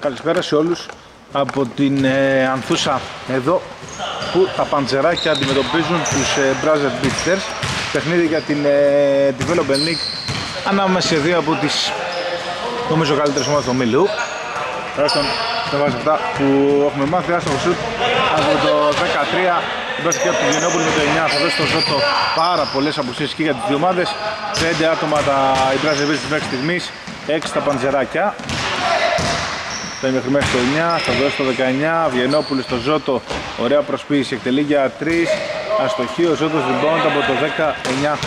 Καλησπέρα σε όλους από την Ανθούσα εδώ που τα Παντζεράκια αντιμετωπίζουν τους Brothers Beatsters. Παιχνίδι για την Development League ανάμεσα σε δύο από τις νομίζω καλύτερες ομάδες του ομίλου. Τουλάχιστον με βάση αυτά που έχουμε μάθει. Άστοχο σουτ από το 13. Την πάση και από τον Γενόπουλο με το 9 θα δώσει στο Ζώτο πάρα πολλές απουσίες και για τις δύο ομάδες. 5 άτομα οι Brothers Beatsters μέχρι στιγμής, 6 τα Παντζεράκια. Θα είναι μέχρι μέσα στο 9, θα δώσει το 19, Βιενόπουλος στο Ζώτο, ωραία προσποίηση, εκτελεί για 3, αστοχή, ο Ζώτος rebound από το 19.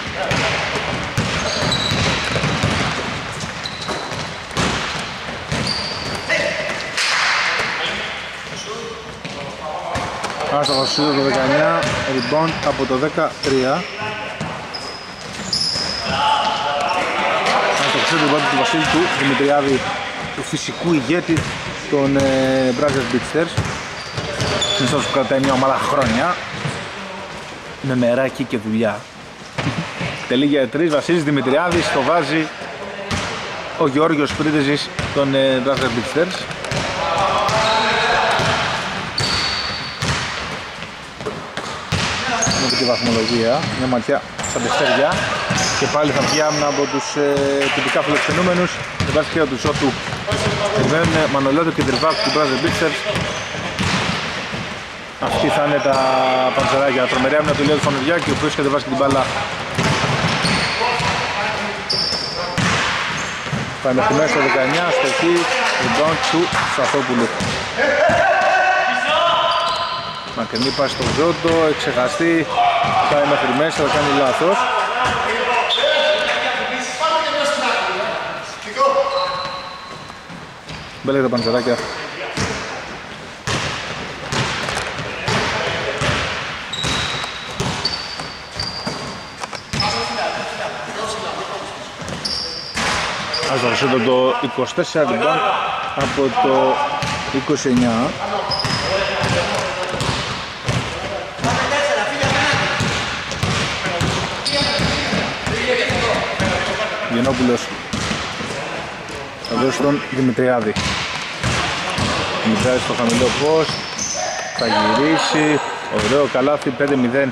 Άστοχος σούτ το 19, rebound από το 13. Άστοχος σούτ rebound του Βασίλη του Δημητριάδη, του φυσικού ηγέτη των Brothers Beatsters. Είναι αυτός που κρατάει μια ομάδα χρόνια με μεράκι και δουλειά. Τελεί για 3, Βασίλης Δημητριάδης, το βάζει ο Γεώργιος Πρίντεζης των Brothers Beatsters. Με τη βαθμολογία, μια ματιά στα τεστέρια και πάλι θα βγει άμυνα από τους τυπικά φιλοξενούμενους. Δεν βάζει και του Ζώτου. Περιμένουν Μανολέτο και Τριβάκου του Brothers Beatsters. Αυτοί θα είναι τα Παντζεράκια. Τρομερή άμυνα του Ηλία του Φανουριάκη, ο οποίος κατεβάζει την μπάλα. Πάει μέχρι μέσα το 19, στοχή, rebound του Σαθόπουλου. Μακρινή πάση στον Ζώτο, εξεχαστεί, πάει μέχρι μέσα, θα κάνει λάθος. Μπέλε τα Παντζεράκια. Ας δώσω το 24 rebound από το 29. Γενόπουλος θα δώσει τον Δημητριάδη. Δημητριάδη στο χαμηλό post, θα γυρίσει, ωραίο καλάθι, 5-0.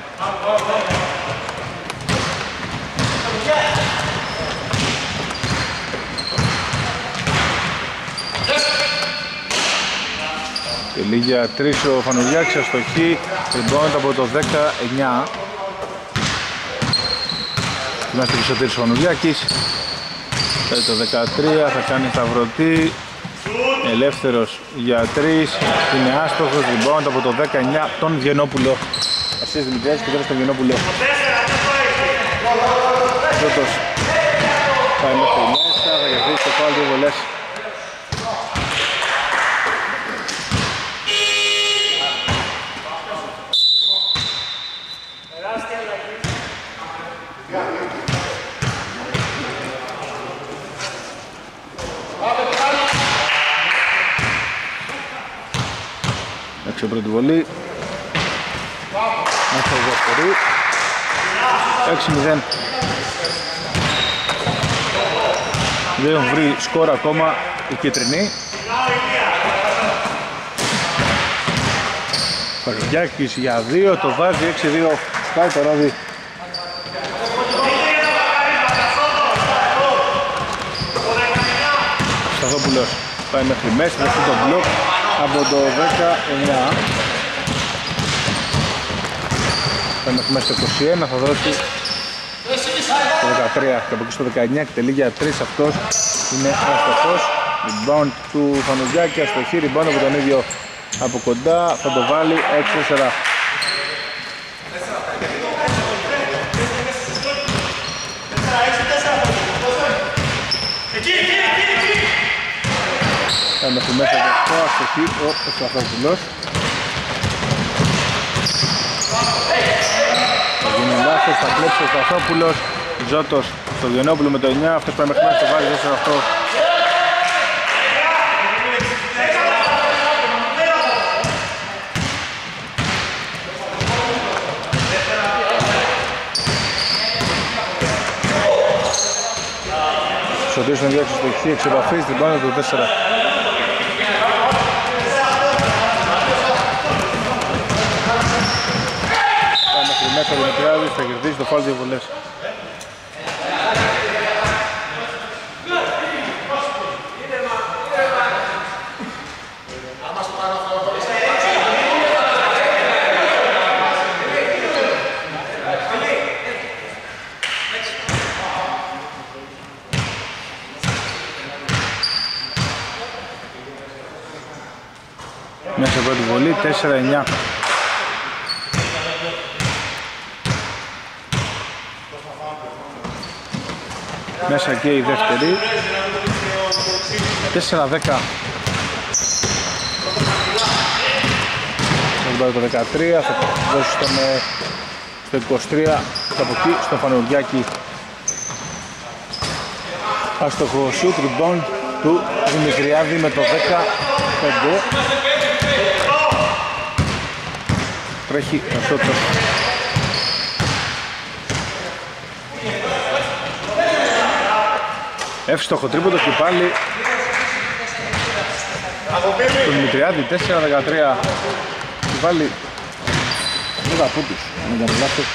Τελεί για 3 ο Φανουριάκης, αστοχή, rebound από το 19. Είμαστε και Σωτήρης Φανουριάκης. Θέλει το 13, θα κάνει σταυρωτή. Ελεύθερος για 3, είναι άστοχος, rebound από το 19, τον Βιενόπουλο. Ασίες Δημητριάδης και τώρα στον Βιενόπουλο. Ζώτος πάει μέχρι μέσα, θα κερδίσει το φάουλ, 2 βολές. Έξω πρώτη βολή. Μέσα δεύτερη. 6-0. Δεν έχουν βρει σκορ ακόμα οι κίτρινοι. Παγιάκης για 2, το βάζει 6-2. Πάει το ρόδι. Σταθόπουλος πάει μέχρι μέσα, δεχτεί το μπλοκ από το 19. Πάει μέχρι μέσα το 21, θα δώσει το 13 και από εκεί στο 19, εκτελεί για 3, αυτός είναι άστοχος. Rebound του Φανουδιάκη, αστοχή, rebound από τον ίδιο από κοντά, θα το βάλει 6-4. Θα μέχρι μέσα το αστοχή ο Σταθόπουλος. Θα γίνει λάθος, θα κλέψει ο Σταθόπουλος. Ζώτος στο Βιενόπουλο με το 9, αυτός πάει μέχρι μέσα, το βάζει 4-8. Σωτήρης να διάξει στο χ, εξ επαφής, την πάνω του 4. μέσα Δημητριάδης, θα κερδίσει το φάουλ 2 βολές. Μέσα από την βολή, 4-9. Μέσα και η δεύτερη, 4-10. Θα πάρει το 13, θα δώσει στο 23, από εκεί στο Φανουργιάκη. Άστοχο σουτ, rebound του Δημητριάδη με το 15. Τρέχει ο Σότος. Εύστοχο τρίποντο και πάλι το Δημητριάδη, 4-13. Και πάλι λίγα από τους, με τον λάθος.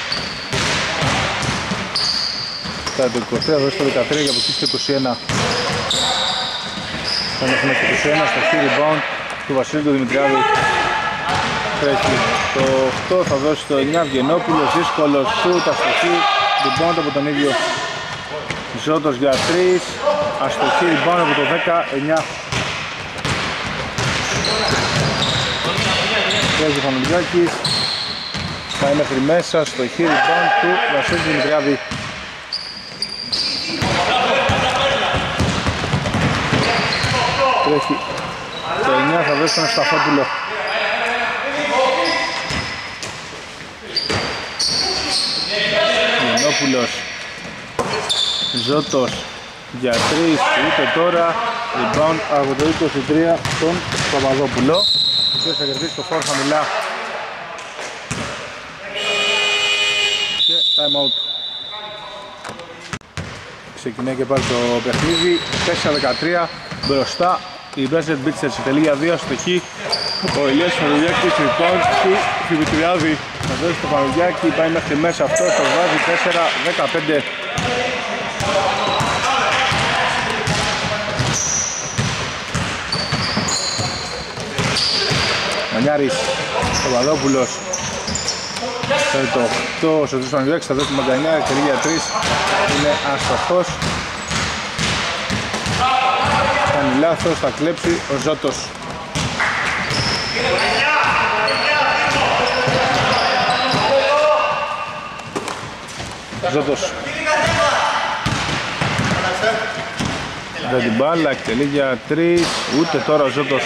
Θα το 23, δώσει το 13 και από εκεί στο 21. Θα έχουμε στο 21, στο χει rebound του Βασίλη του Δημητριάδη. Τρέχει το 8, θα δώσει το 9, Βγενόπουλος, δύσκολο σουτ, αστοχή, rebound από τον ίδιο Ζώτος για 3, αστοχή, rebound από το 19. Τρέχει ο Φανουργιάκης, πάει μέχρι μέσα, αστοχή, rebound του Βασίλη Δημητριάδη. Τρέχει το 9, θα δώσει τον Σταφόπουλο. Γεννόπουλος, Ζώτος για 3, ούτε τώρα, rebound από το 23 τον Παπαδόπουλο, ο οποίος θα κερδίσει το φόρ χαμηλά και time out. Ξεκινάει και πάλι το παιχνίδι, 4-13 μπροστά η Μπράζετ Μπίτσερς, η τελεία 2 αστοχή. Ο Ηλίας Φανουργιάκης, rebound του Δημητριάδη, θα δώσει το Φανουργιάκη, πάει μέχρι μέσα, αυτό το βάζει 4-15. Μανιάρης, Παπαδόπουλος, το 8, ο Σωτήρης Φανουργιάκης, θα δώσει το Μαγκανιάρη, τελεία 3, είναι αστοχός. Κάνει λάθος, θα κλέψει ο Ζώτος. Ζώτος δεν την μπάλα, εκτελεί για 3, ούτε τώρα ο Ζώτος.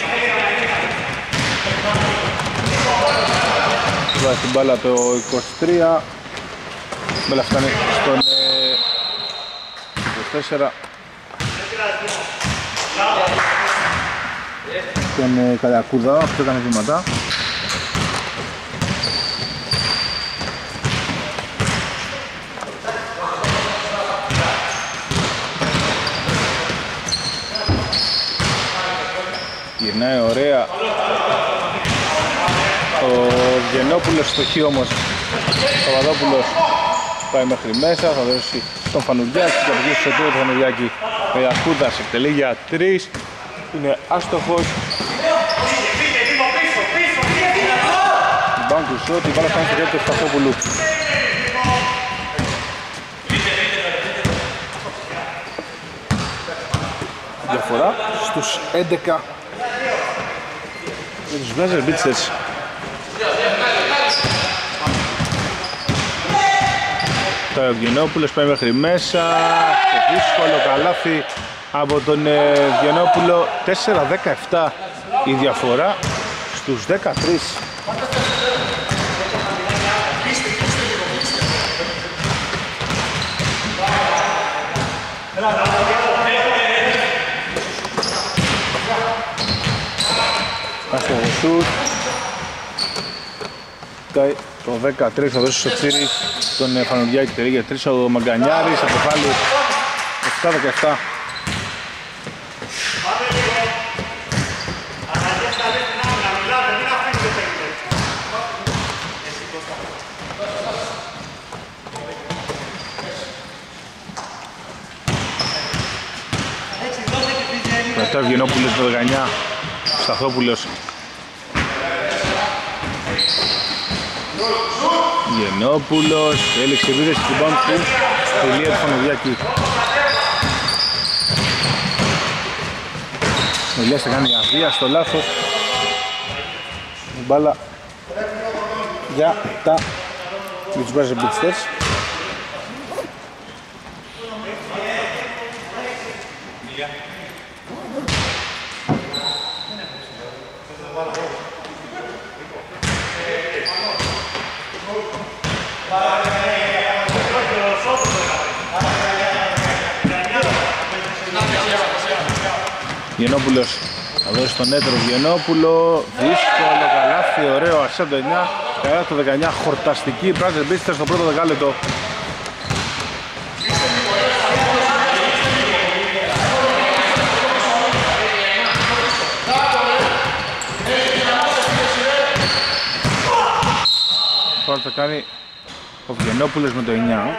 Βάζει την μπάλα το 23, μπάλα φτάνει στον 24. Τον Καλιακούδα, αυτό έκανε βήματα. Γυρνάει ωραία ο Γεννόπουλος, στοχή όμως ο Παπαδόπουλος, πάει μέχρι μέσα, θα δώσει στον Φανουργιάκη και από εκεί στο τρίτο του Φανουργιάκη. Ο Ιακούδας εκτελεί για 3, είναι άστοχος. Μπαν του σώτ, η μπάλα φτάνει στο χέρι του Σταθόπουλου. Διαφορά στους 11 για τους Μπράζερ Μπίτσερς. Το Ευγενόπουλος πάει μέχρι μέσα, το δύσκολο καλάθι από τον Ευγενόπουλο, 4-17 η διαφορά στους 13. Άστο σουτ. Το 13 θα δώσει στο Τσίρι τον Φανουργιάκη, τελεί για 3 ο Μαγκανιάρης, αποφάλει 7-17. Τώρα Ευγενόπουλος το 19, Σταθόπουλος. Ευγενόπουλος, έλεξε επίδεση του μπάουντ του, τελεία του Φανουδιάκη. Ο Ηλίας θα κάνει αβία στο λάθος. Μπάλα για τους Μπράζερ Μπιτστέρς. Γενόπουλος θα δώσει στον έτερο Γενόπουλο, δύσκολο καλάθι, ωραίο ασέ το 9, καλά το 19, χορταστική Μπράζερ Μπιτστέρς στο πρώτο δεκάλεπτο. Τώρα θα κάνει ο Γενόπουλος με το 9.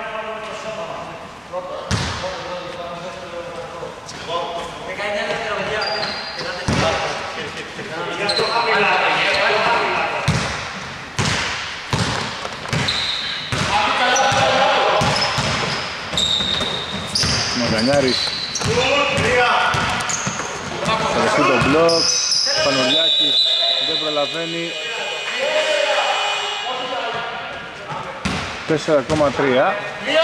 Μαγκανιάρης θα δεχτεί το μπλοκ, Πανολιάκης δεν προλαβαίνει. 4,3.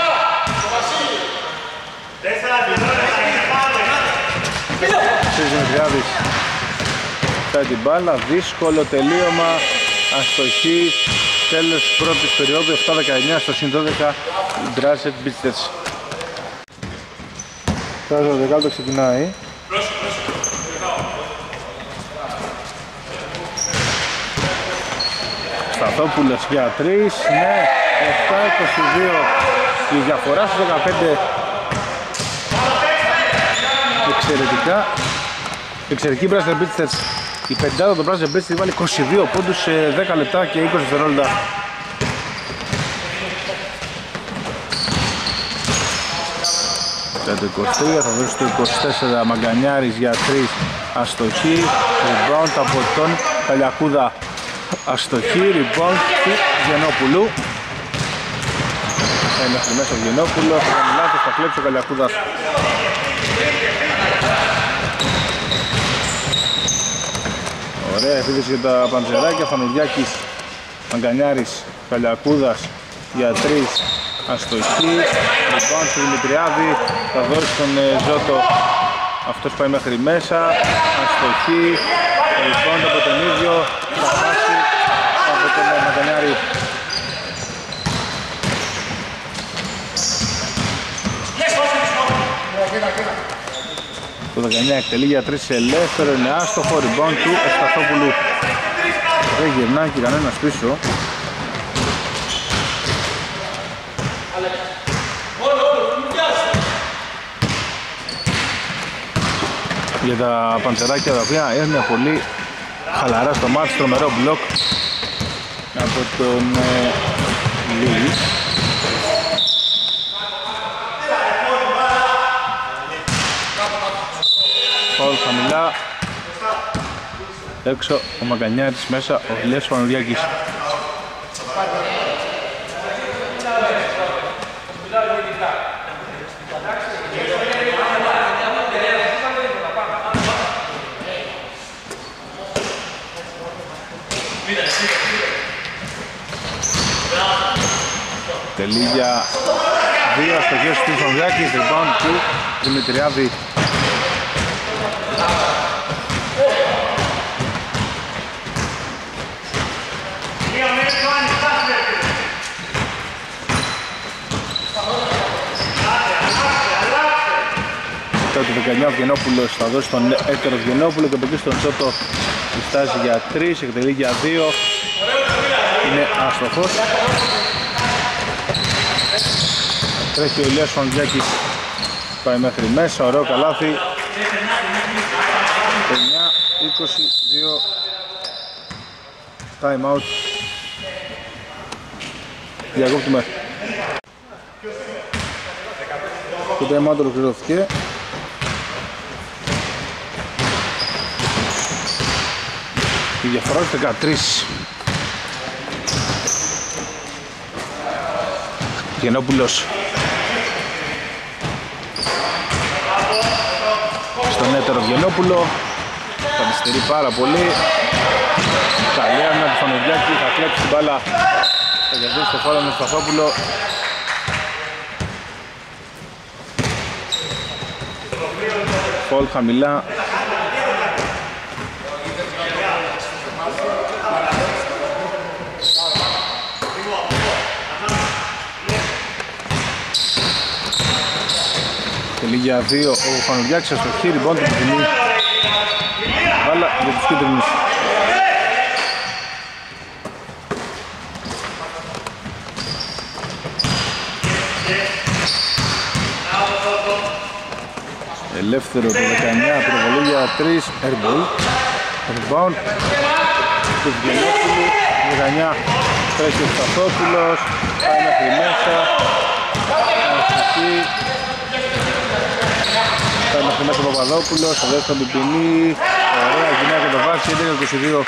Δημητριάδης φτάει την μπάλα, δύσκολο τελείωμα, αστοχή, τέλος πρώτης περίοδου, 7-19 στο συν 12, Μπράζερ Μπιτστέρς. Τώρα το δεκάλεπτο ξεκινάει. Σταθόπουλος για 3, ναι, 7-22 η διαφορά στους 15. Εξαιρετική Μπράζερ Μπιτστέρς. Η πεντάδα των Μπράζερ Μπιτστέρς βάλει 22 πόντους σε 10 λεπτά και 20 δευτερόλεπτα. Το 23 θα δώσει το 24 Μαγκανιάρης για 3, αστοχή, rebound από τον Καλιακούδα, αστοχή, rebound του Γενόπουλου. Μέχρι μέσα ο Γενόπουλος, θα κάνει λάθος, θα κλέψει ο Καλιακούδας. Ωραία επίδεση για τα Παντζεράκια, Φανουδιάκης, Μαγκανιάρης, Καλιακούδας για 3, αστοχή, λοιπόν του Δημητριάδη, θα δώσει τον Ζώτο, αυτός πάει μέχρι μέσα, αστοχή, λοιπόν από τον ίδιο, θα χάσει από τον Μαγκανιάρη. Το 19 εκτελεί για 3 ελεύθερο, είναι άστοχο, rebound του Ευσταθόπουλου. Δεν γυρνάει και κανένας πίσω. Για τα Παντσεράκια τα οποία είναι πολύ χαλαρά στο μάτς, τρομερό μπλοκ από τον Λίλης. Φαουλ χαμηλά, έξω ο Μαγκανιάρης, μέσα ο Ηλίας Πανουδιάκης. Τελεία 2 αστοχές του Πανουδιάκης, rebound του Δημητριάδη. Το 19 ο Γενόπουλος θα δώσει τον έτερο Γενόπουλο και από εκεί στον Σότο φτάσει για 3, εκτελεί για 2, είναι άστοχος. Τρέχει ο Ηλίας Φανουδιάκης, πάει μέχρι μέσα, ωραίο καλάθι. 9-22, time out. Διακόπτουμε. Το time out ολοκληρώθηκε. διαφορά 13. Γενόπουλος στον έτερο Γενόπουλο, θα αριστερεί πάρα πολύ. Καλή άμυνα του Φανουριάκη, θα κλέψει την μπάλα, θα κερδίσει το φάουλ με Σπαθόπουλο. Φάουλ χαμηλά. Τελεί για 2 ο Φανουριάκης στο χείρι, λοιπόν την ποινή μπάλα για τους κίτρινους. Ελεύθερο το 19, προβολή για 3, airball, rebound του Γενόπουλου, 19, τρέχει ο Σταθόπουλος, πάει μέχρι μέσα, αστοχή, πάει μέχρι μέσα ο Παπαδόπουλος, ο δεύτερο την ποινή, ωραία, γυναίκα και το βάζει, 11-22.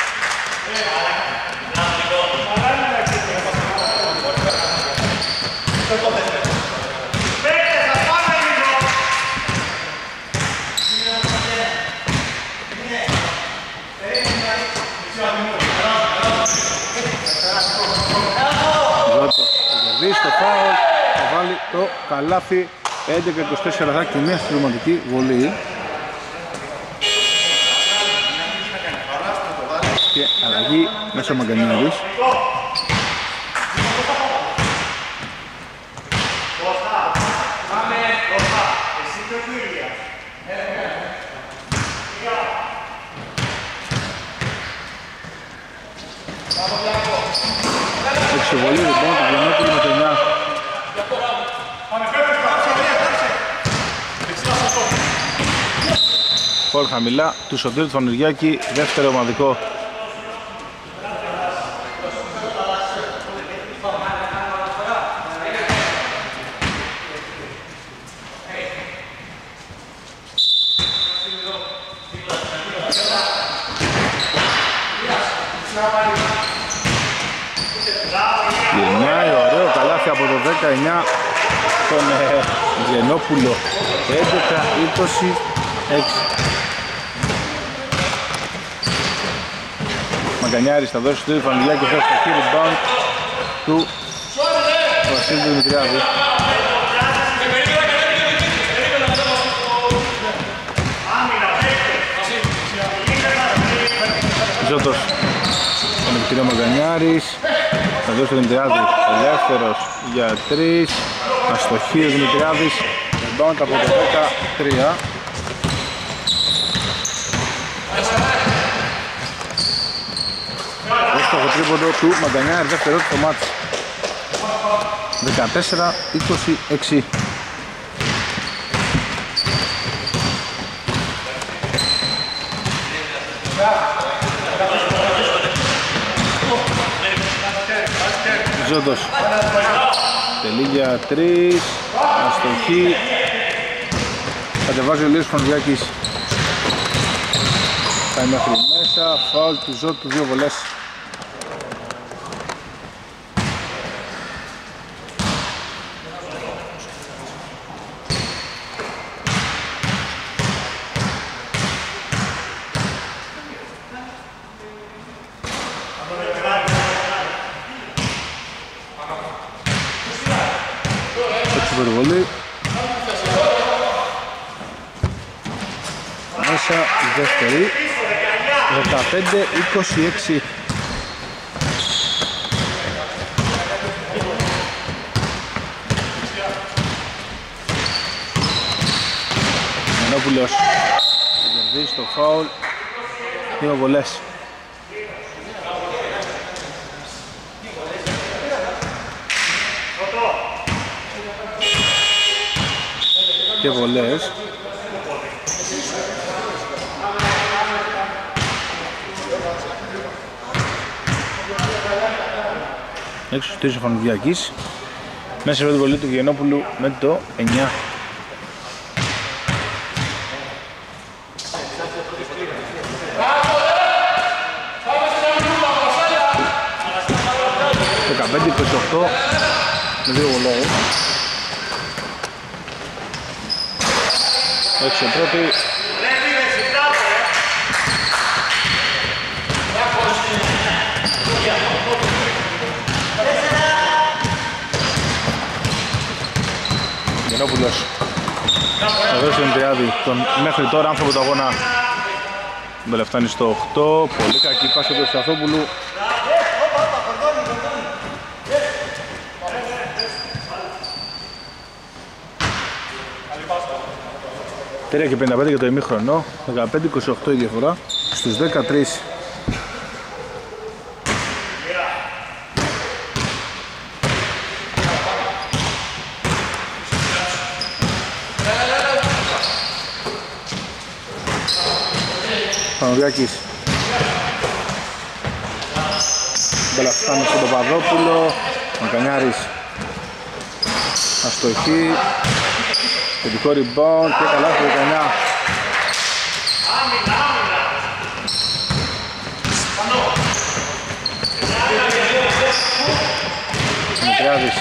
Στο φάουλ θα βάλει το καλάθι. 11-24 θα και μια συμπληρωματική βολή και αλλαγή μέσα ο Μαγκανιάρης. Εξεβολή λοιπόν του Γενόπουλου με το 9. Φορ χαμηλά του Σωτήρου του Φανουριάκη, δεύτερο ομαδικό. Γεννάει ωραίο καλάθι από το 19 τον Γενόπουλο. 11-26. Μαγκανιάρης θα δώσει στο Φανουλιάκη, θα στο χείρι rebound του Βασίλη Δημητριάδη. Ζώτος τον επιτηρεί Μαγκανιάρης, θα δώσει το Δημητριάδη, ελεύθερος για 3, αστοχή ο Δημητριάδης, rebound από το 13. Το τρίποντο του Μαγκανιάρη, δεύτερο το μάτς. 14-26. Ζώτος τελεί για 3, αστοχή, κατεβάζει ο Λίος Φανουριάκης, πάει μέχρι μέσα, φάουλ του Ζώτου, 2 βολές. Υπερβολή μέσα η δεύτερη, 15-26. Μενόπουλος θα κερδίσει το φάουλ, 2 βολές. Και βολές. Έξω στο Φανουδιάκης. Μέσα από την βολή του Γενόπουλου με το 9. 15-28 με 2 βολές. Έξω πρώτη. Γενόπουλος θα δώσει τον Τριάδη, τον μέχρι τώρα άνθρωπο του αγώνα. Μπέλε φτάνει στο 8, πολύ κακή πάση του Σταθόπουλου. Τρία και 55 για το ημίχρονο, 15-28 η διαφορά στους 13. Πανογιάκης μπελαφτάνει στον Παπαδόπουλο, Μακανιάρης αστοχή, θετικό rebound και καλά στο 19. Δημητριάδης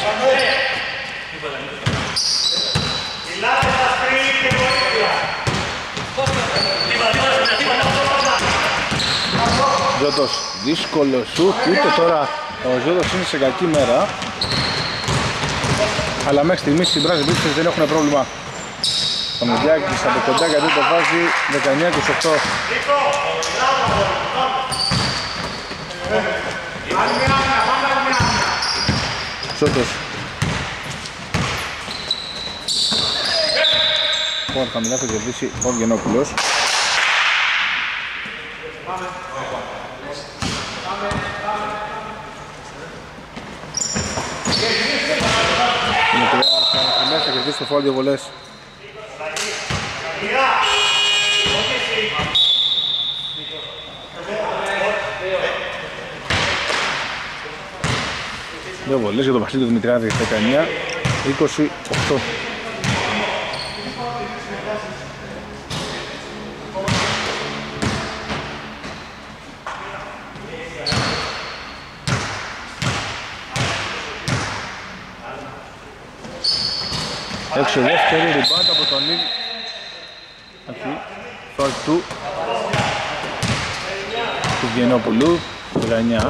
Ζώτος, δύσκολο σουτ, ούτε τώρα ο Ζώτος είναι σε κακή μέρα. Αλλά μέχρι στιγμής οι Μπράζιλ Μπίτσες δεν έχουν πρόβλημα. Ο Μουδιάκης από κοντά γιατί το βάζει 19-28. Ζώτος. Πόρ χαμηλά θα κερδίσει ο Γενόπουλος. Θα κερδίσει το φάουλ 2 βολές. Δύο βολές για τον Βασίλη του Δημητριάδη, 19-28. Έξω δεύτερη rebound από τον ίδιο. Φάουλ του Γενόπουλου, 19.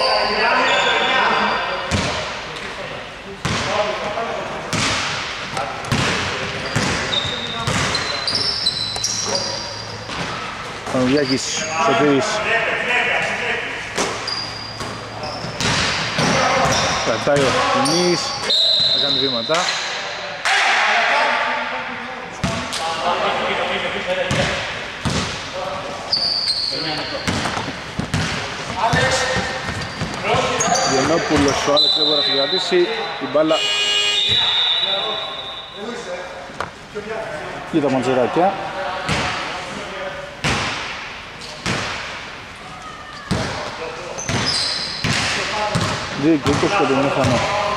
Πανογιάκης, Σωτήρης. Κρατάει ο Τιμής, θα κάνει βήματα. Γενόπουλος, ο Άλεξ δεν μπορεί να συγκρατήσει η μπάλα για τα μαντζεράκια. Δύο και 20 και τον Μέχανο.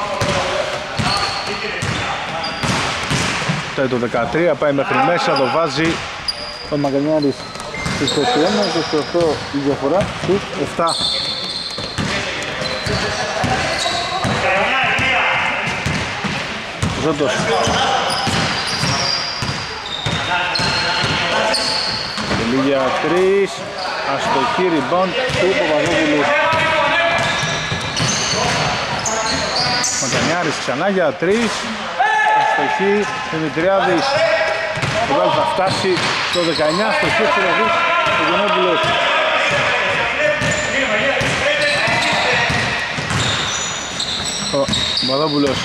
Φτάει το 13, πάει μέχρι μέσα, το βάζει ο Μαγκανιάρης στους 21 και στο 8 η διαφορά στους 7. Ζώτος. Τελεί για 3, αστοχή rebound του Παπαδόπουλου. Μακανιάρης ξανά για 3, αστοχή, Δημητριάδης. Το βάλει θα φτάσει στο 19, αστοχή εξαιρετής ο Γενόπουλος. Ο Παπαδόπουλος.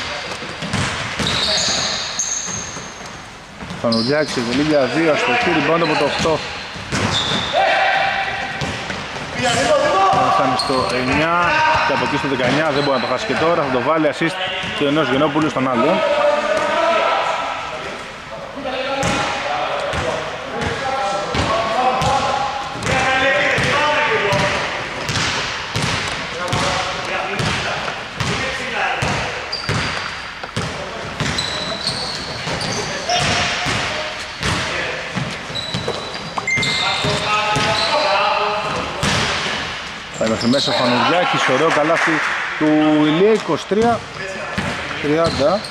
Φανουδιάκης σε τελίγια 2, αστοχή, rebound από το 8. Φτάνει στο 9 και από εκεί στο 19 δεν μπορεί να το χάσει και τώρα, θα το βάλει assist του ενός Γενόπουλου στον άλλον. Θα μέχρι μέσα ο Φανουδιάκης, ωραίο καλάθι του Ηλία 23-30.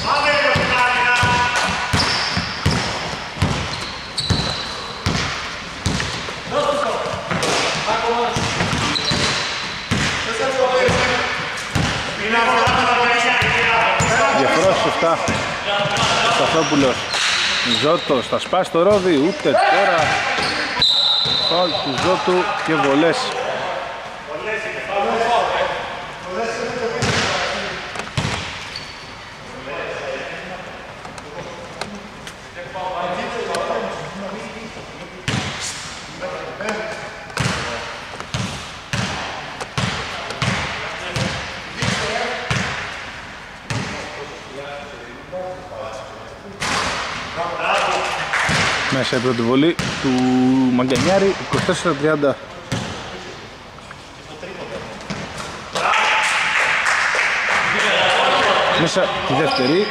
Διαφορά στους 7. Σταθόπουλος. Ζώτος θα σπάσει το ρόδι, ούτε τώρα. Φάουλ του Ζώτου και βολές. Μέσα η πρώτη βολή του Μαγκανιάρη, 24-30. Μέσα τη δεύτερη.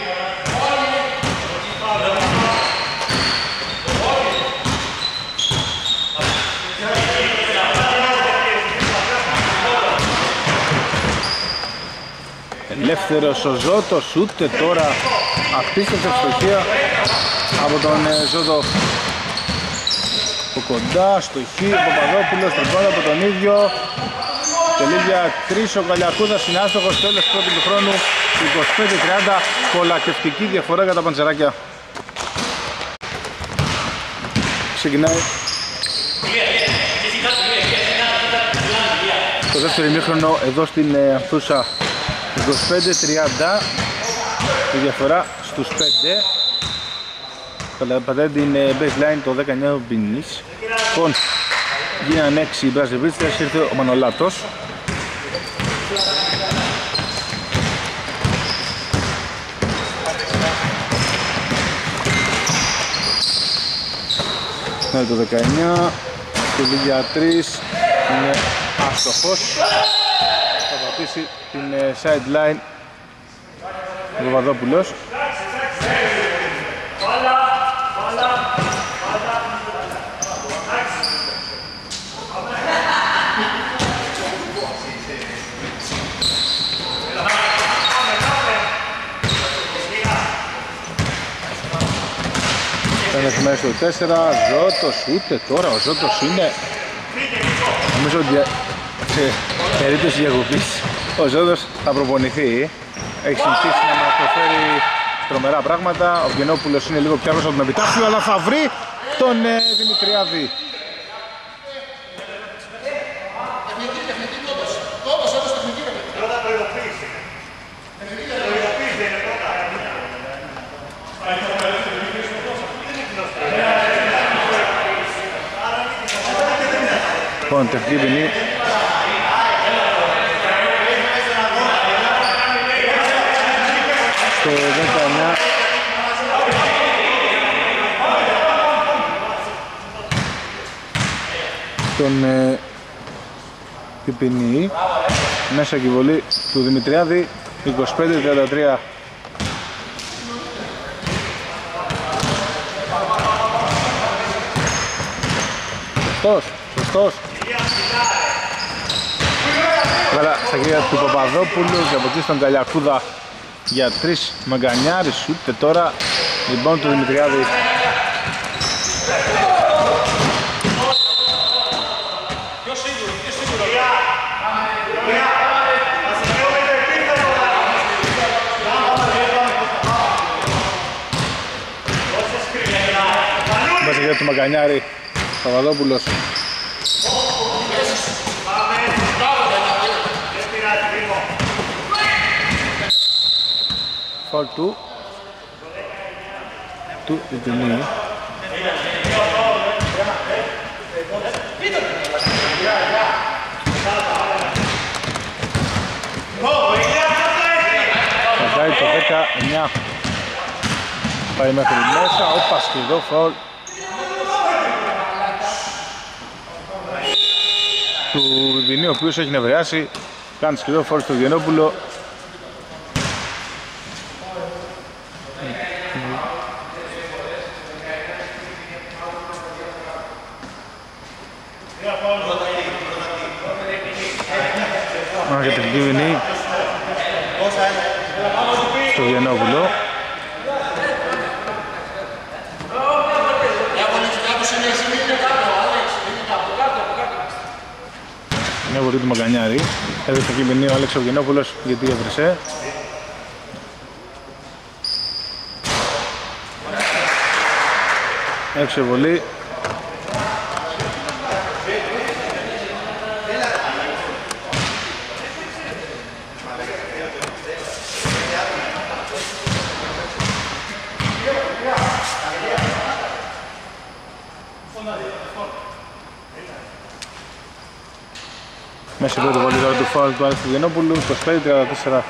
Ελεύθερος ο Ζώτος, ούτε τώρα απίστευτη ευστοχία από τον Ζώτο. Από κοντά, στο χ, ο Παπαδόπουλος, τριπώντα από τον ίδιο. Τελείγια 3, ο Καλιακούδας είναι άστοχος, τέλος πρώτου του χρόνου, 25-30, κολακευτική διαφορά για τα Παντζεράκια. Ξεκινάει το δεύτερο ημίχρονο εδώ στην Ανθούσα, 25-30, η διαφορά στους 5. Πατάει την baseline το 19 ο Μπινής. Λοιπόν, γίναν 6 οι Μπράζιλ Μπίτστερς, ήρθε ο Μανολάτος. Ναι, το 19, το 2003 είναι άστοχος. Θα πατήσει την sideline ο Παπαδόπουλος. Πέντε μέσα στο 4, Ζώτος, ούτε τώρα ο Ζώτος είναι. Νομίζω ότι σε περίπτωση διακοπής ο Ζώτος θα προπονηθεί. Έχει συνηθίσει να μας προφέρει τρομερά πράγματα. Ο Βγενόπουλος είναι λίγο πιο από τον επιτάφιο, αλλά θα βρει τον Δημητριάδη. Λοιπόν, τεχνική ποινή. Στο 19. Τον την ποινή. Μέσα και η βολή του Δημητριάδη, 25-33. Σωστός. Καλά, στα χέρια του Παπαδόπουλου και από εκεί στον Καλιακούδα για 3 Μαγκανιάρης, ούτε τώρα λοιπόν του Δημητριάδη. Στα χέρια του Μαγκανιάρη, Παπαδόπουλος. Φαουλ του Ιτουνίου. Πατάει το 19. Πάει μέχρι μέσα, όπα σκληρό φαουλ του Ιτουνίου, ο οποίος έχει νευριάσει. Κάνει σκληρό φαουλ στο Βιενόπουλο. Για την Κιβινή Ξογενόπουλο. Μια βολή του Μαγκανιάρη. Έδωσε το κειμενίο ο Άλεξ Ξογενόπουλος γιατί έβρισε. Έξω βολή. Μέσα από το βολή τώρα του φάουλ του Άλεξ Ξογενόπουλου, 25-34.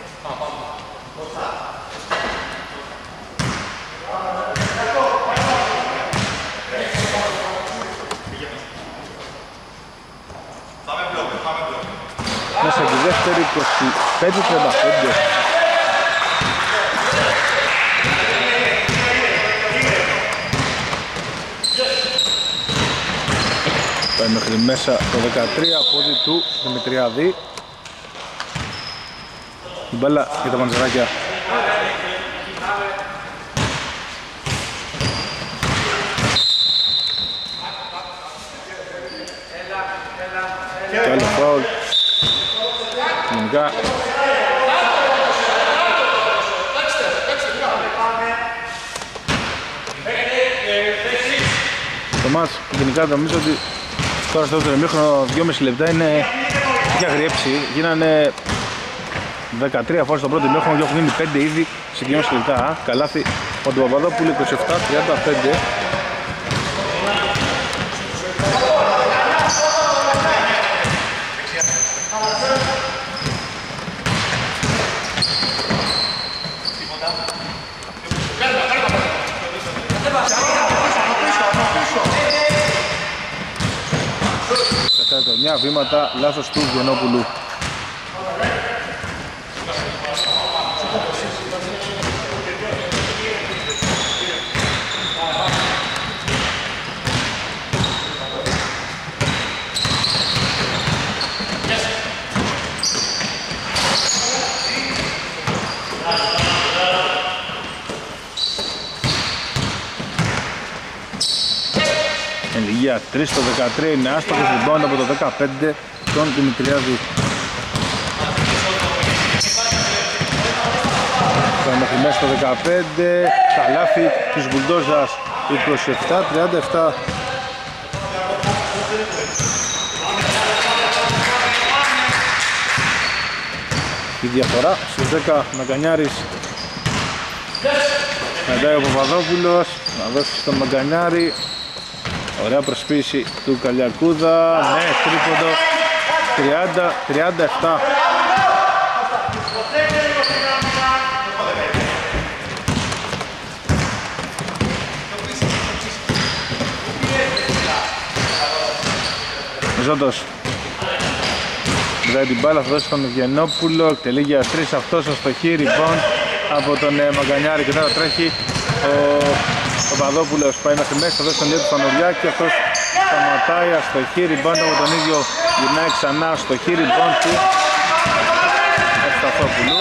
Μέσα από τη δεύτερη 25-35. Πάει μέχρι μέσα το 13, πόδι του Δημητριάδη. Η μπάλα για τα Παντζεράκια. Και άλλο φάουλ. Γενικά το μάτς γενικά νομίζω ότι τώρα στο δεύτερο ημίχρονο 2,5 λεπτά είναι για γριέψη. Γίνανε 13 φορές στο πρώτο ημίχρονο και έχουν γίνει 5 ήδη σε 2,5 λεπτά. Καλάθι από τον Παπαδόπουλο 27-35. Μια βήματα, λάθος του Γενόπουλου. Για 3 στο 13 είναι άστοχος rebound από το 15 τον Δημητριάδη. Θα μέχρι μέσα στο 15, καλάθι της Μπουλντόζας 27-37. Η διαφορά στους 10 Μαγκανιάρης. Μετά ο Παπαδόπουλος να δώσει στον Μαγκανιάρη. Ωραία προσποίηση του Καλιακούδα, ναι, τρίποντο, 30-37. Ζώντος μετά την μπάλα θα δώσει στον Ευγενόπουλο, εκτελεί για 3 αυτός στο χείρι rebound από τον Μαγκανιάρη και τώρα τρέχει ο Παπαδόπουλος, πάει μέχρι μέσα, θα δώσει τον Λίο του Πανουριάκη, αυτός σταματάει αστοχή, rebound από τον ίδιο, γυρνάει ξανά αστοχή, rebound του Ευσταθόπουλου.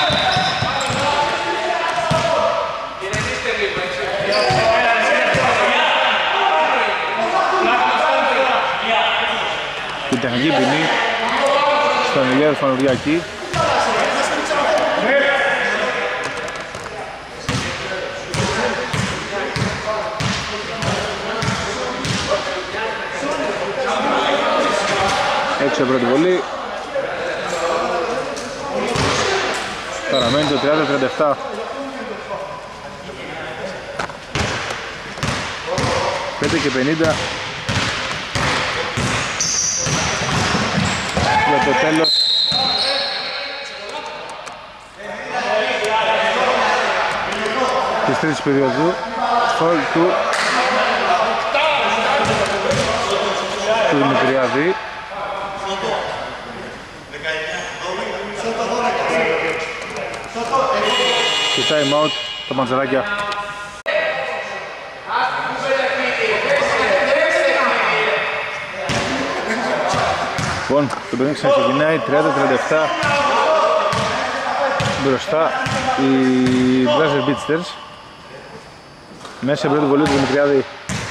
Την τεχνική ποινή στον Ηλία του Πανουριάκη. Έξω πρώτη βολή. Παραμένει το 30-37. 5 και 50 για το τέλος της τρίτης περίοδου. Φάουλ του Δημητριάδη. Και time out τα Μαντζαράκια. Λοιπόν, το παιχνίδι ξεκινάει 30-37 μπροστά οι Brazzer Beatsters. Μέσα πρώτη βολή του Δημητριάδη.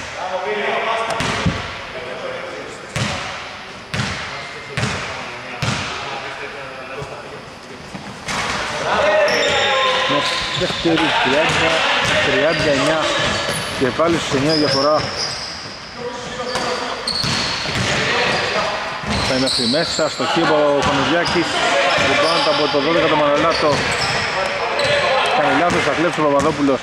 Δεύτερη 39 και πάλι στους 9 διαφορά. Θα είναι μέχρι μέσα, στο χείπο ο Πανουδιάκης. Λοιπόν, από το 12 το Μανολάτο. Κάνει λάθος, θα κλέψει ο Παπαδόπουλος.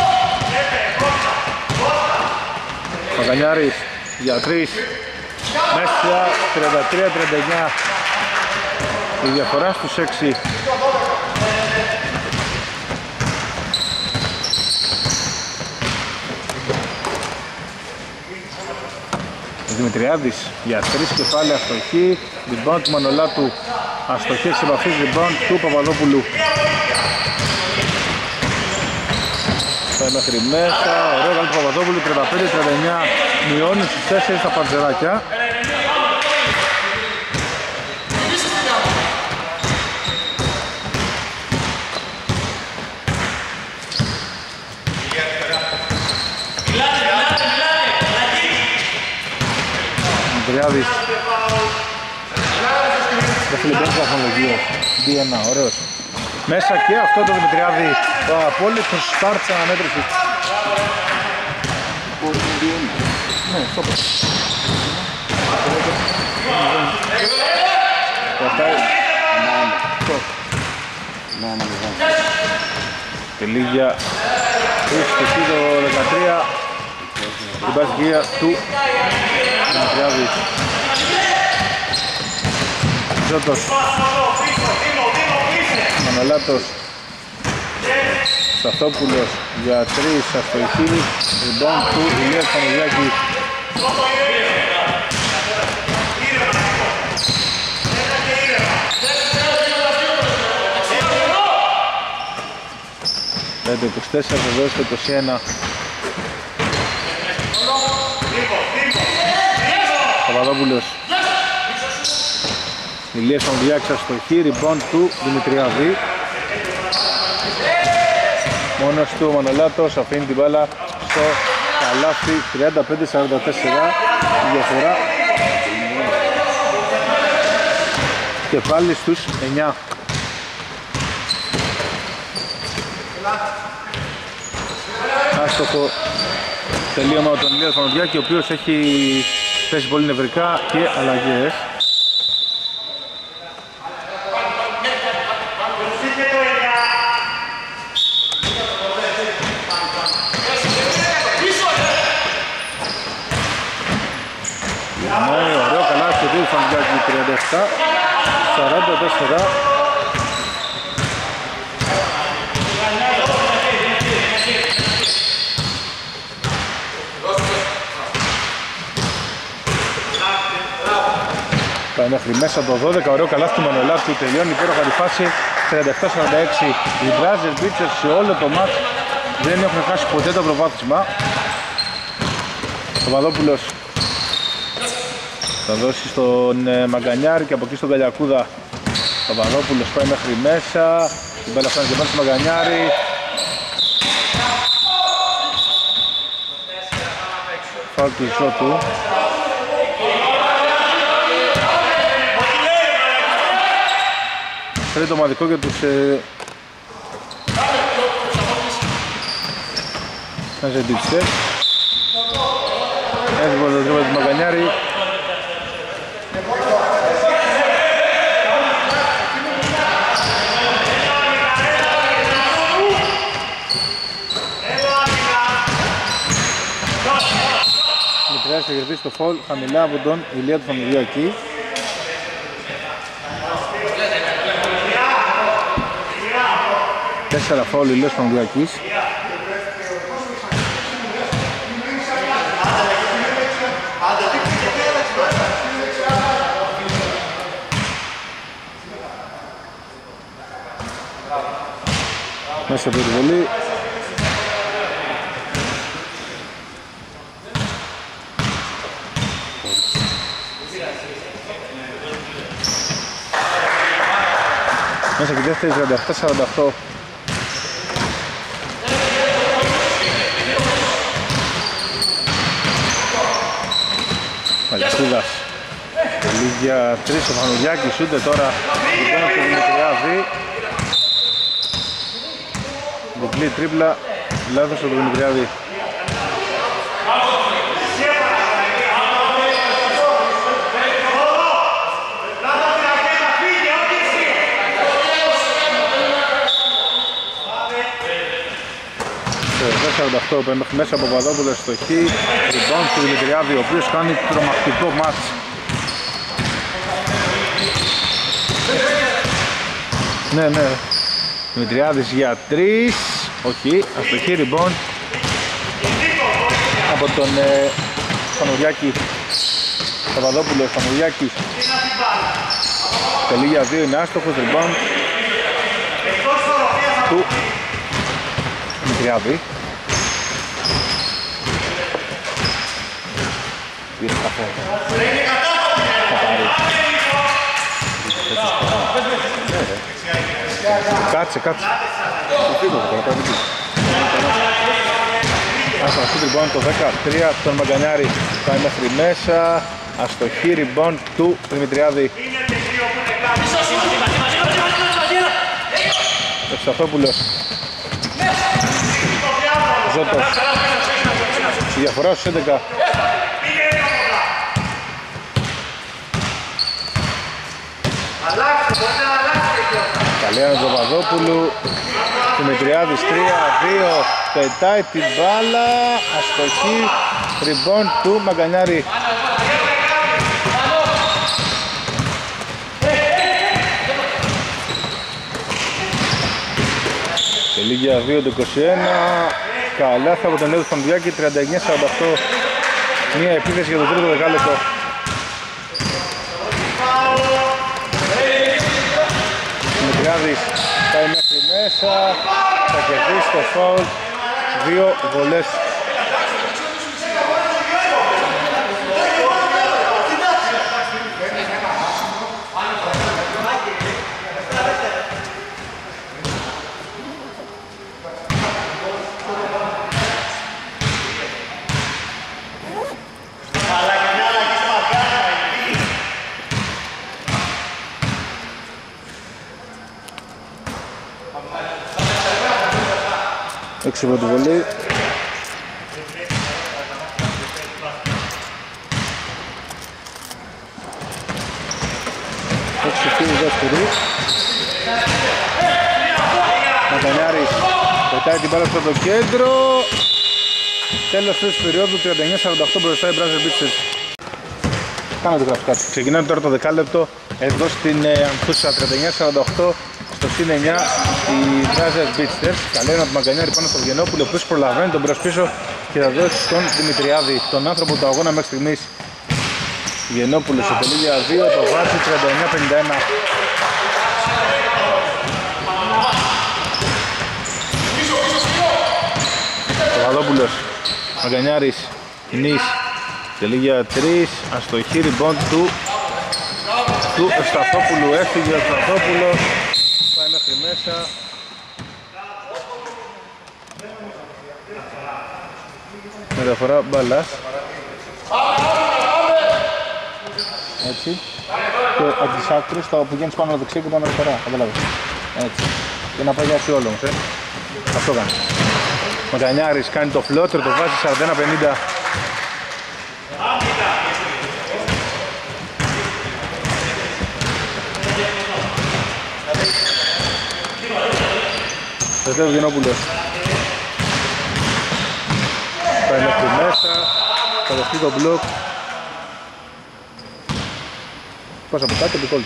Μαγκανιάρης για 3. Μέσα 33-39. Η διαφορά στους 6. Δημητριάδης για 3 κεφάλαια αστοχή. Rebound του Μανολάτου. Αστοχή εξ επαφής, rebound του Παπαδόπουλου. Πάει μέχρι μέσα. Ωραίο καλή του Παπαδόπουλου. 35-39. Μειώνει στους 4 τα παντζεράκια. Δημητριάδης. Δεύτερη μπαίνεις βαθμολογίας. D1, ωραίος. Μέσα και αυτό το Δημητριάδη. Ο απόλυτος στάρτς αναμέτρησης. Ναι, στόπα. Τελίγια. Ήρθε το 13. Την πασγεία του Δημητριάδης. Ζώτος. Μανολάτος. Σταθόπουλος για 3 αστοχή. Rebound του Ηλίας Πανουδιάκη. Το 24 θα δώσει το 21. Παπαδόπουλος. Ηλίας Πανουδιάκης αστοχή. Rebound του Δημητριάδη. Μόνος του ο Μανολάτος αφήνει την μπάλα στο καλάθι. 35-44 η διαφορά. Και πάλι στους 9. Άστοχο τελείωμα τον Ηλία Πανουδιάκη, ο οποίος έχει πέσει πολύ νευρικά και αλλαγές. Ναι, ωραίο καλά στο Ηλία Πανουδιάκη, 37-44. Πάει μέχρι μέσα το 12, ωραίο καλάθι του Μανολάτου, τελειώνει υπέροχα τη φάση. 37-46. Οι Brazzer Beatsters σε όλο το μάτς δεν έχουν χάσει ποτέ το προβάδισμα. Ο Παπαδόπουλος θα δώσει στον Μαγκανιάρη και από εκεί στον Καλιακούδα. Ο Παπαδόπουλος πάει μέχρι μέσα. Την μπάλα φτάνει και πάλι στον Μαγκανιάρη. Φάουλ του Ζώτου. Τρίτο ομαδικό για τους Brazzer Beatsters. Εύκολο το τρίποντο του Μαγκανιάρη. Μητρέας θα κερδίσει το φολ χαμηλά από τον Ηλία του Πανουδιάκη. Τέσσερα φάουλ Ηλίας Πανουδιάκης. Μέσα από τη βολή. Μέσα και δεύτερη 37-48. Καλιαχούδας. Λίγια 3 ο Φανουδιάκης, ούτε τώρα λοιπόν το Δημητριάδη. Διπλή τρίπλα, λάθος το Δημητριάδη. Το 48 μέσα από Παπαδόπουλο στο χ, rebound του Δημητριάδη, ο οποίος κάνει τρομακτικό μάτς. Ναι, Δημητριάδης για 3, όχι, αστοχή, rebound από τον Φανουδιάκη, Παπαδόπουλο, Φανουδιάκη. Τελεί για 2, είναι άστοχος, rebound του Δημητριάδη. Κάτσε. Αστοχή rebound το 13, τον Μαγκανιάρη πάει μέχρι μέσα. Αστοχή rebound του Δημητριάδη. Ευσταθόπουλος. Ζώτος. Η διαφορά στους 11. Καλή του Παπαδόπουλου. Δημητριάδης 3-2. Πετάει την μπάλα. Αστοχή. Rebound του Μαγκανιάρη. Τελεί για 2 το 21. Καλά θα από τον Νέο Φανουδιάκη. 39-48. Μία επίθεση για το τρίτο δεκάλεπτο. Δημητριάδης πάει μέχρι μέσα. Θα κερδίσει το φάουλ. 2 βολές. Έξι πρώτη βολή. Έξι φίλοι δεύτερη. Μαγκανιάρης πετάει την μπάλα στο το κέντρο. Τέλος της περίοδου 39-48 μπροστά η Μπράζερ Μπίτσερς. Κάνε το γράφει κάτι. Ξεκινάμε τώρα το δεκάλεπτο εδώ στην Ανθούσα. 39-48 στο συν 9 η Μπράζερ Μπίτσερς. Καλή ένα του Μαγκανιάρη πάνω στο Βγενόπουλο, ο οποίος προλαβαίνει τον μπρος πίσω και θα δώσει στον Δημητριάδη, τον άνθρωπο του αγώνα μέχρι στιγμής. Βγενόπουλος σε τελεία 2, το βάζει 39-51. Παπαδόπουλος, Μαγκανιάρης, Νης, τελεία 3, αστοχή, rebound του Ευσταθόπουλου, έφυγε ο Ευσταθόπουλος, πάει μέχρι μέσα. Μεταφορά μπαλάς. Έτσι. Και από τις άκρες που βγαίνεις πάνω δεξιά και πάνω αριστερά. Καταλάβεις. Έτσι. Και να παγιάσει όλο όμως. Αυτό κάνει. Μαγκανιάρης κάνει το φλότερ, το βάζει 41-50. Τελευταίο Βγενόπουλος. Πάει μέχρι μέσα. Θα δεχτεί το μπλοκ. Πώς από κάτω, επικόλου.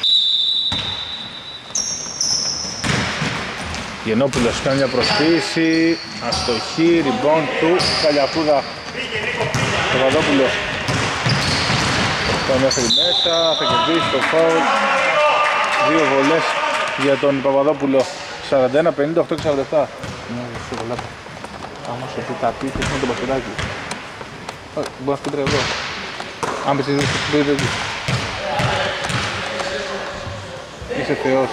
Βγενόπουλος κάνει μια προσποίηση. Αστοχή, rebound του Καλιαχούδα. Παπαδόπουλος. Πάει μέχρι μέσα, θα κερδίσει το φάουλ. 2 βολές για τον Παπαδόπουλο. 41-58 και 47. Μια σοκολάτα. Άμα σου πει τα πίθες με το μπασκετάκι. Όχι, μπορεί να σπίτρε εδώ. Αν πεις εσύ σπίτρε εκεί. Είσαι θεός.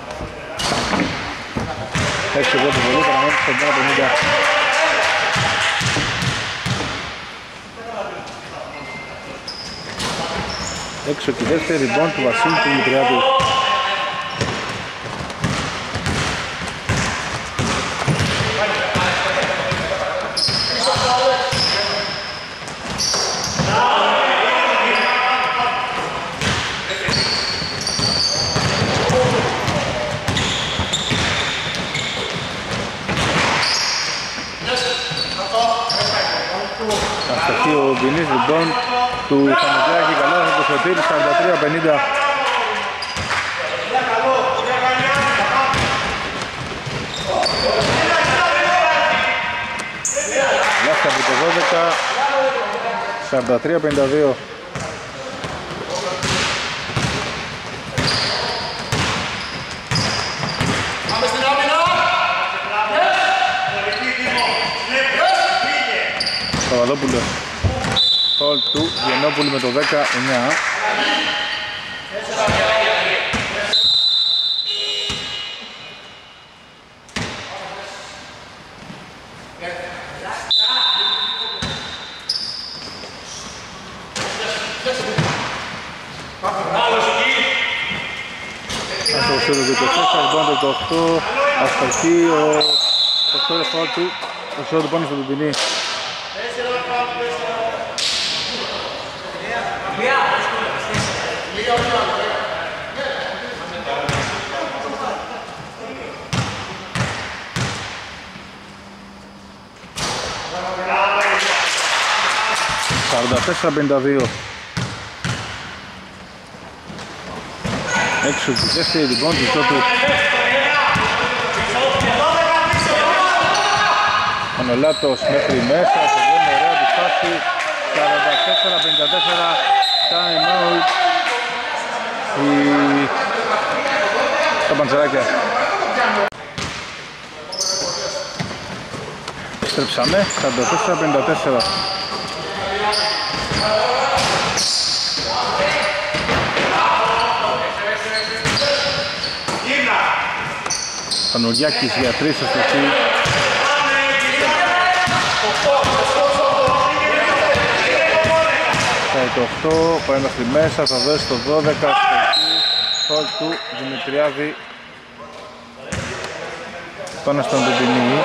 6 εγώ το βολή, παραμένει στο 50. Έξω και δεύτερη rebound του Βασίλη του Δημητριάδη. Αστοχή ο Βινής rebound του Χαμουδιάκη, καλά θα το σωτήρει, 43-50. Λάθη από το 12, 43-52. Παπαδόπουλος, φαουλ του Γεννόπουλου με το 19. Αστοχή το 24, λοιπόν το 8, αστοχή ο 8 φαουλ του, ο Σιώδου πάνω στο Πιπινί. Σαράντα 54-52. Έξω τη δεύτερη λοιπόν του πρώτου. Μανολάτος μέχρι μέσα, το βγαίνει ωραία τη φάση. 44-54, time out. Τα Παντσεράκια. Στρέψαμε, 44-54. Πανουργιάκης για 3 αστοχή. Πάει το 8, πάει μέχρι μέσα, θα δώσει το 12 αστοχή. Φαουλ του Δημητριάδη πάνω στον Πιπινί.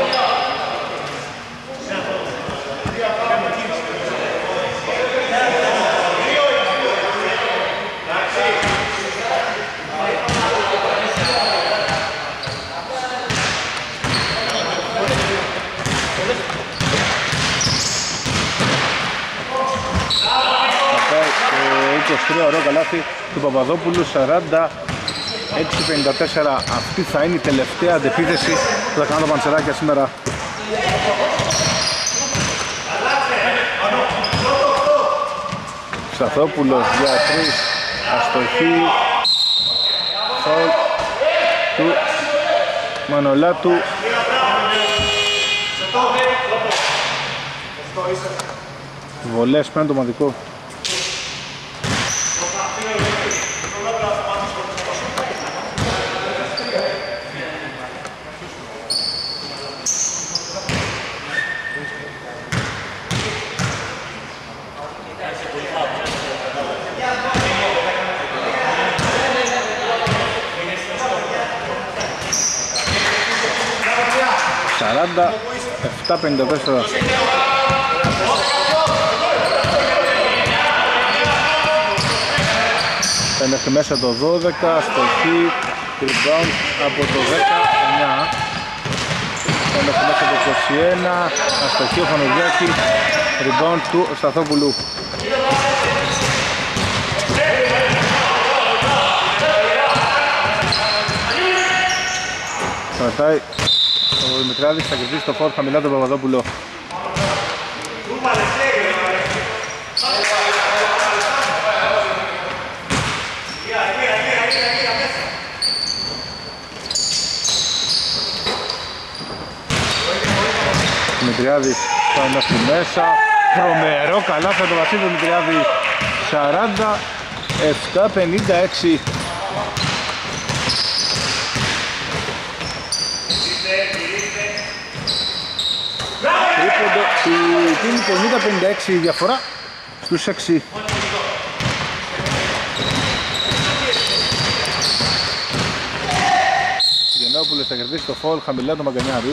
Ωραίο καλάθι του Παπαδόπουλου, 46-54. Αυτή θα είναι η τελευταία αντεπίθεση που θα κάνουν τα Παντσεράκια σήμερα. Σαθόπουλος για 3, αστοχή. Φαουλ του Μανολάτου. Βολές πέραν το μαδικό. Σαράντα 7-54. Μέχρι μέσα το 12, αστοχή, rebound από το 19. Μέχρι μέσα το 21, αστοχή ο Φανουδιάκης, rebound του Σταθόπουλου. Κρατάει ο Δημητράδης, θα κερδίσει το φόρ χαμηλά τον Παπαδόπουλο. Δημητριάδης πάει μέχρι μέσα, τρομερό καλά θα το Βασίλη Δημητριάδη, 47-56. Είναι 50-56 η διαφορά στους 6. Γενόπουλος θα κερδίσει το φολ χαμηλά το Μαγκανιάρη.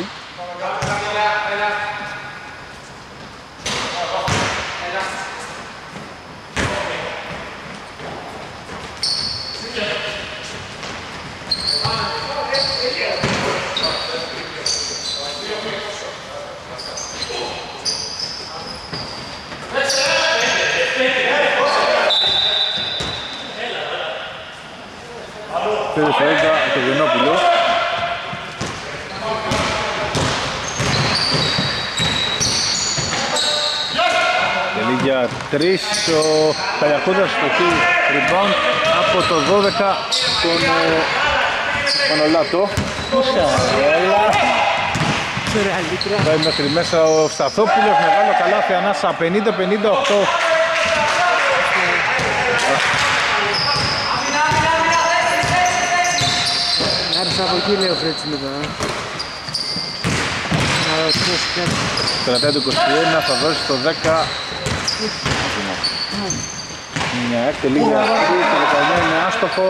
Πήρε στο έντρα το Γενόπουλο. Τελεί για 3, ο Καλιακούδας στο χ rebound από το 12 τον Πανολάτο. Πάει μέχρι μέσα ο Σταθόπουλος, μεγάλο καλάθι ανάσα 50-58. Άρχισα από εκεί λέει ο Φρέτσι μετά. Κρατάει το 21, θα δώσει το 10. Μια εκτελεί για 3, το 19 είναι άστοχο.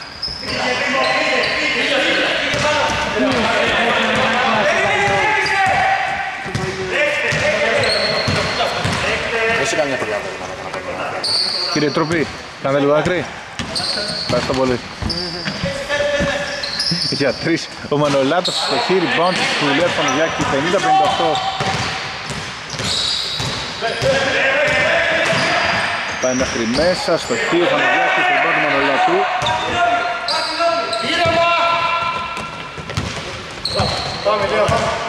Έχει καμιά παιδιά. Κύριε Τροπή, κάντε λίγο άκρη. Ευχαριστώ πολύ. Για 3, ο Μανολάτος στο χ rebound του Λεύ Παναγιάκη 50-58. Πάει μέχρι μέσα στο χ ο Παναγιάκης, rebound του Μανολάτου. Πάμε λίγο.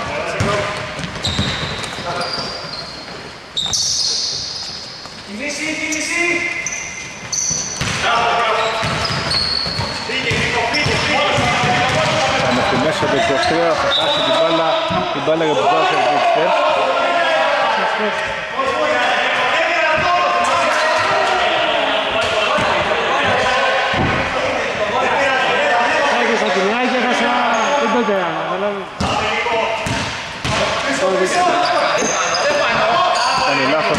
Τιμήση. Μέχρι μέσα το 23 θα χάσει την μπάλα για τους Basel Beatsters. Άκουσα την Άκη, έχασα την πέτερα. Κάνει λάθος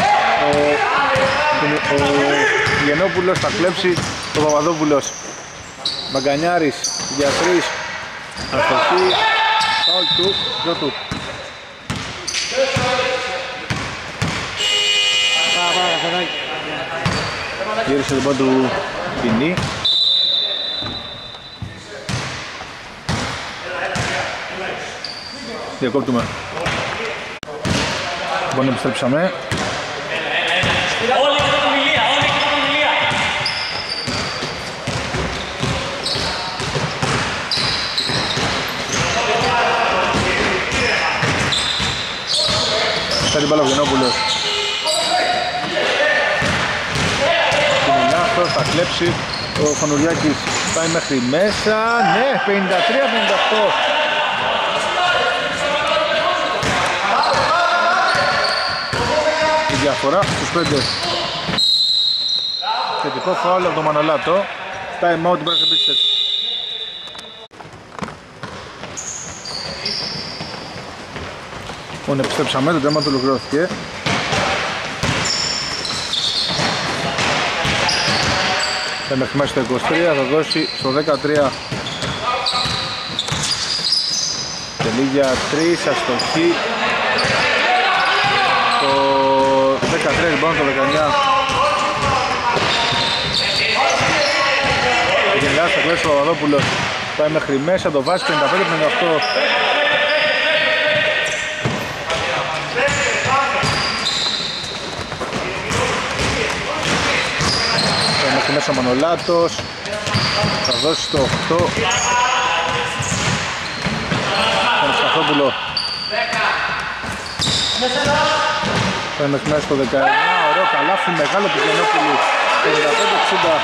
ο Γενόπουλος, θα κλέψει το Παπαδόπουλος. Μαγκανιάρης για 3, αστοχή, φάουλ του πρώτου. Γύρισε λοιπόν του ποινή. Διακόπτουμε. Λοιπόν, επιστρέψαμε. Θα την μπάλα ο Γενόπουλος. Είναι λάθος, θα κλέψει ο Φανουριάκης. Πάει μέχρι μέσα, ναι, 53-58. Η διαφορά στους 5. Θετικό φάουλ από τον Μανολάτο. Time out την Basel Beatsters. Λοιπόν, επιστρέψαμε, το τέρμα του ολοκληρώθηκε. Θα μέχρι μέσα στο 23, θα δώσει στο 13. Τελεί για 3, αστοχή. Το 13 λοιπόν, το 19. Ο Γενιάς θα κλέψει ο Παπαδόπουλος. Πάει μέχρι μέσα, το βάζει 55-58. Μέχρι μέσα ο Μανολάτος, θα δώσει το 8 τον Σταθόπουλο. Θα μέχρι μέσα στο 19, ωραίο καλάθι, μεγάλο του Γενόπουλου, 55-60.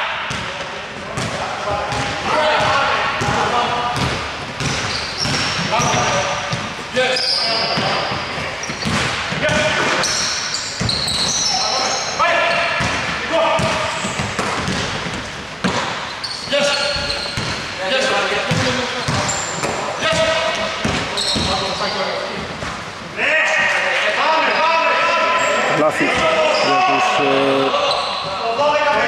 Λάθη για τους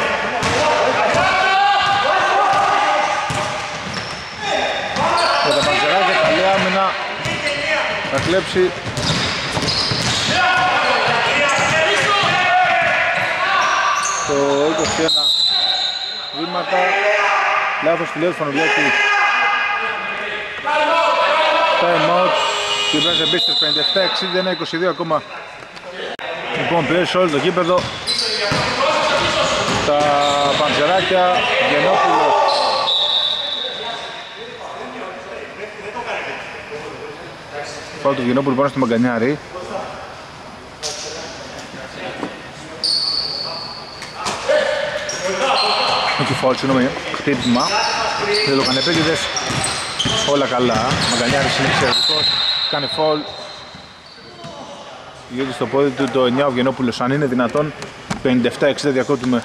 για τα Θα κλέψει. Το 21 βήματα. Λάθος τη λέει του Φανουλιάκη. Time out. Και η Μπράζερ Μπίτστers 57-60, 1-22 ακόμα. Λοιπόν, πλέον σε όλο το γήπεδο. Τα Παντζεράκια, Γενόπουλο. Φάω του Γενόπουλου πάνω στο Μαγκανιάρη. Όχι φάουλ, συγγνώμη, χτύπημα. Δεν το έκανε πέγγιδες. Όλα καλά. Μαγκανιάρης είναι εξαιρετικός. Κάνει φάουλ. Γιώργη στο πόδι του το 9 ο Γενόπουλος, αν είναι δυνατόν. 57-60 διακόπτουμε.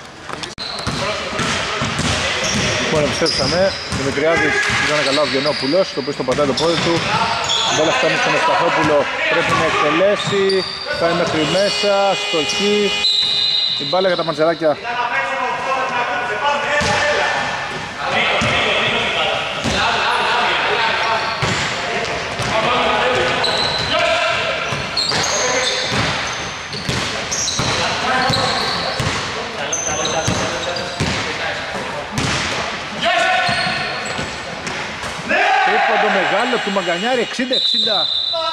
Λοιπόν, επιστρέψαμε. Δημητριάδης ήταν καλά ο Γενόπουλος, το οποίο στο πατάει το πόδι του. Η μπάλα φτάνει στον Ευσταθόπουλο, πρέπει να εκτελέσει. Πάει μέχρι μέσα, στοχή. Η μπάλα για τα Μαντζεράκια. Μεγάλο του Μαγκανιάρη, 60-60.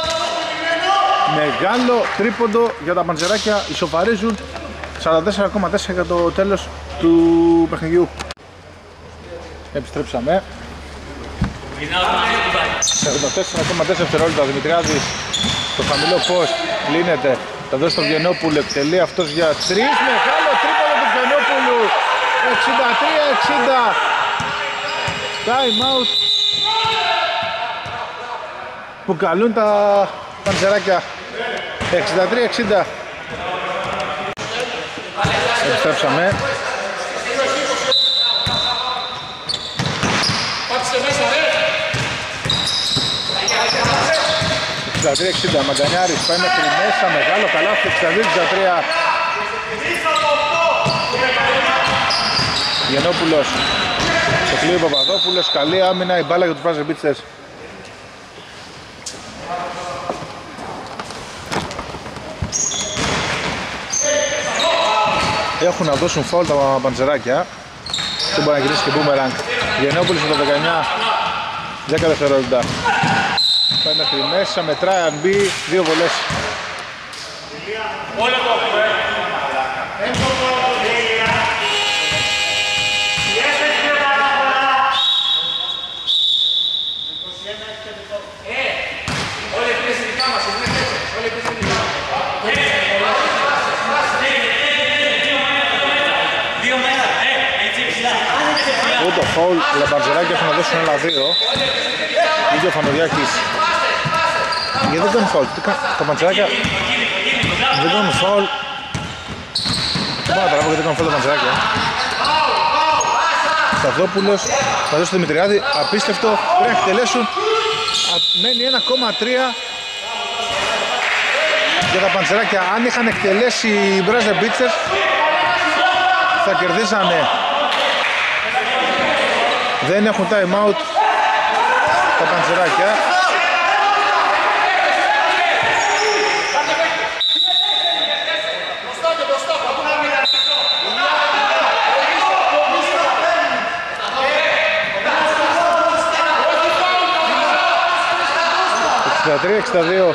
Μεγάλο τρίποντο για τα Μαντζεράκια, ισοφαρίζουν 44,4 για το τέλος του παιχνιδιού. Επιστρέψαμε. 44,4 δευτερόλεπτα. Δημητριάδης στο χαμηλό post λύνεται. Θα δώσει τον Γενόπουλο, εκτελεί αυτός για 3. Μεγάλο τρίποντο του Γενόπουλου, 63-60. Time out που καλούν τα Παντζεράκια. 63-60. Επιστρέψαμε. «63-60». Μαγκανιάρης πάει μέχρι μέσα, μεγάλο καλάθι. 62-63. Γενόπουλος, το κλείει ο Παπαδόπουλος, καλή άμυνα, η μπάλα για τους Μπράζερ Μπίτστers. Έχουν να δώσουν φάουλ τα Παντζεράκια. Δεν μπορεί να γυρίσει και μπούμεραγκ. Γενόπουλος με το 19, 10 δευτερόλεπτα. Πάει μέχρι μέσα, μετράει αν μπει, 2 βολές. Το φάουλ, τα Παντζεράκια έχουν να δώσουν ένα 2. Ίδιο ο Φανουριάκης. Γιατί δεν κάνουν φάουλ, τα Παντζεράκια δεν κάνουν φάουλ. Δεν πάω να τραβώ γιατί δεν κάνουν φάουλ τα Παντζεράκια. Σταθόπουλος, θα δώσει το Δημητριάδη, απίστευτο, πρέπει να εκτελέσουν. Μένει 1,3 για τα Παντζεράκια. Αν είχαν εκτελέσει οι Μπράζερ Μπίτστers θα κερδίσανε. Δεν έχουν time out τα Παντζεράκια. «63-62».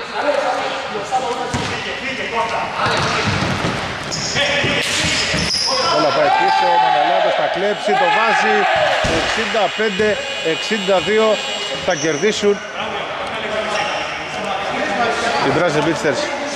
Όλα πάει πίσω, ο Μανελάδος θα κλέψει, το βάζει. 65-62 θα κερδίσουν οι Μπράζερ Μπίτστers.